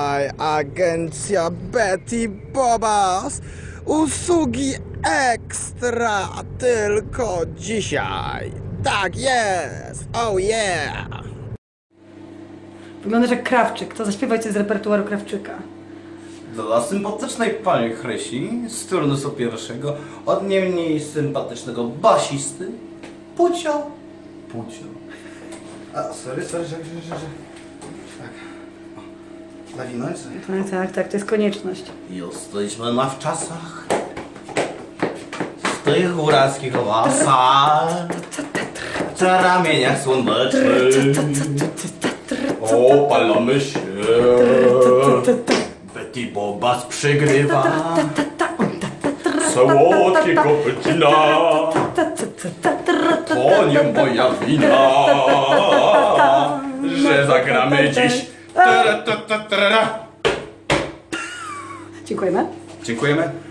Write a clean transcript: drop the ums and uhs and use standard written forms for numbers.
Witaj, agencja Betty Bobas. Usługi ekstra tylko dzisiaj. Tak jest, oh yeah. Wyglądasz jak Krawczyk, to zaśpiewaj coś z repertuaru Krawczyka. Dla sympatycznej pani Chrysi z turnusu pierwszego od nie mniej sympatycznego basisty Pucio. A, sorry, że... Tak. Nawinąć? Tak, to jest konieczność. Jesteśmy na wczasach z tych góralskich lasach, na ramieniach słonecznych opalamy się. Betty Bobas przygrywa słodkiego pycina. To nie moja wina, że zagramy dziś. Dziękujemy. Dziękujemy.